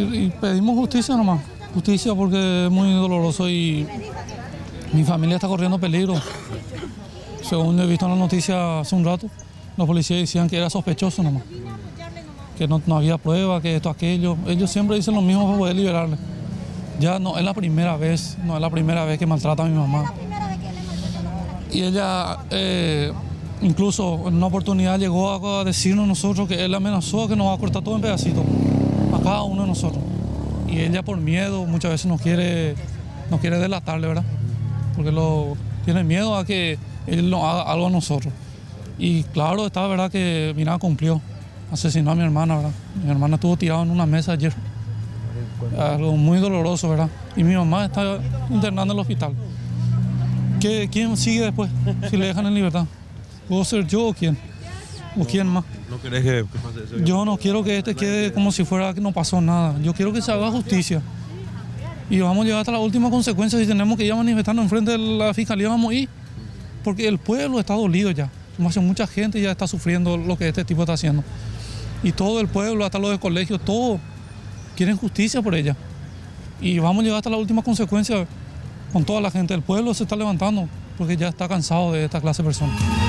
Y pedimos justicia nomás, justicia porque es muy doloroso y mi familia está corriendo peligro. Según he visto en la noticia hace un rato, los policías decían que era sospechoso nomás, que no había prueba, que esto, aquello. Ellos siempre dicen lo mismo para poder liberarle. Ya no es la primera vez, que maltrata a mi mamá. Y ella incluso en una oportunidad llegó a decirnos a nosotros que él amenazó que nos va a cortar todo en pedacitos, a cada uno de nosotros. Y ella por miedo muchas veces nos quiere delatarle, ¿verdad? Porque tiene miedo a que él nos haga algo a nosotros. Y claro, está verdad que mira, cumplió. Asesinó a mi hermana, ¿verdad? Mi hermana estuvo tirada en una mesa ayer. Algo muy doloroso, ¿verdad? Y mi mamá está internada en el hospital. ¿Quién sigue después si le dejan en libertad? ¿Puedo ser yo o quién? ¿O quién más? ¿No querés que pase eso? Yo no quiero que este quede como si fuera que no pasó nada. Yo quiero que se haga justicia. Y vamos a llegar hasta la última consecuencia. Si tenemos que ir a manifestarnos enfrente de la fiscalía, vamos a ir. Porque el pueblo está dolido ya. Como hace mucha gente ya está sufriendo lo que este tipo está haciendo. Y todo el pueblo, hasta los de colegios, todos quieren justicia por ella. Y vamos a llegar hasta la última consecuencia con toda la gente. El pueblo se está levantando porque ya está cansado de esta clase de personas.